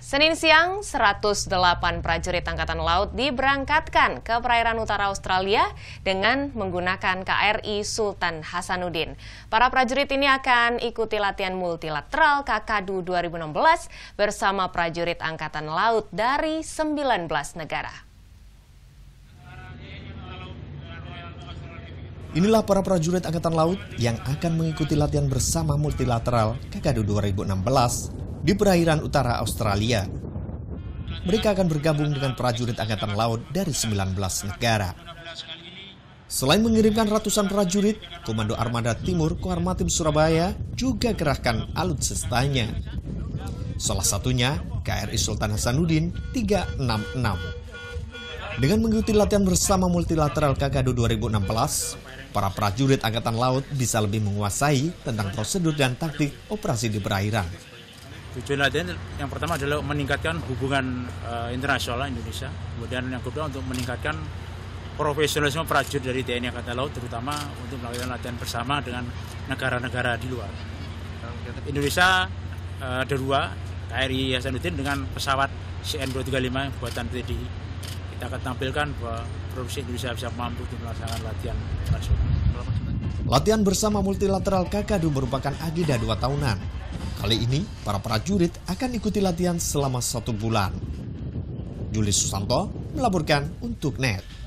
Senin siang, 108 prajurit Angkatan Laut diberangkatkan ke perairan utara Australia dengan menggunakan KRI Sultan Hasanuddin. Para prajurit ini akan ikuti latihan multilateral Kakadu 2016 bersama prajurit Angkatan Laut dari 19 negara. Inilah para prajurit Angkatan Laut yang akan mengikuti latihan bersama multilateral Kakadu 2016 di perairan utara Australia. Mereka akan bergabung dengan prajurit Angkatan Laut dari 19 negara. Selain mengirimkan ratusan prajurit, Komando Armada Timur Koarmatim Surabaya juga kerahkan alutsistanya. Salah satunya KRI Sultan Hasanuddin 366. Dengan mengikuti latihan bersama multilateral Kakadu 2016, para prajurit Angkatan Laut bisa lebih menguasai tentang prosedur dan taktik operasi di perairan. Tujuan latihan yang pertama adalah meningkatkan hubungan internasional Indonesia. Kemudian yang kedua untuk meningkatkan profesionalisme prajurit dari TNI Angkatan Laut, terutama untuk melakukan latihan bersama dengan negara-negara di luar. Indonesia ada dua, KRI Hasanuddin dengan pesawat CN-235 buatan TDI. Kita akan tampilkan bahwa produksi Indonesia bisa mampu untuk melaksanakan latihan nasional. Latihan bersama multilateral Kakadu merupakan agenda 2 tahunan. Kali ini, para prajurit akan ikuti latihan selama 1 bulan. Julius Susanto melaporkan untuk NET.